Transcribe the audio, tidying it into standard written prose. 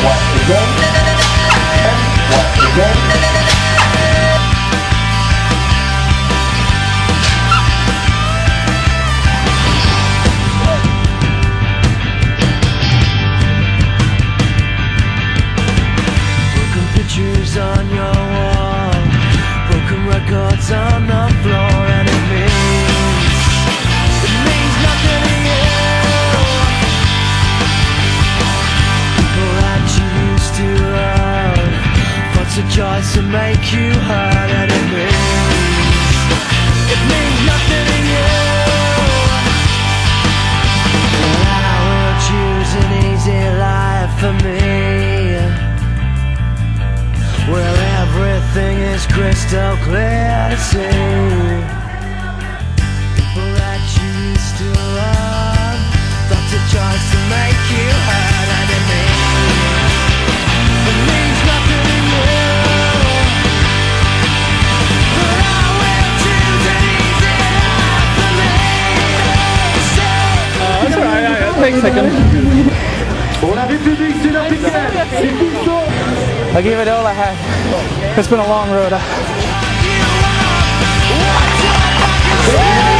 On your wall, broken records on the floor, and it means nothing to you. People that you used to love, thoughts of choice to make you hurt, and it means nothing to you. And I will choose an easy life for me, well, everything is crystal clear to see. People that you used to love, thoughts of choice to make you hurt, and it means nothing to you. But I will choose an easy life for me. That's alright, thanks, second. Pour la République sud-africaine, c'est Cousteau. I gave it all I had. It's been a long road.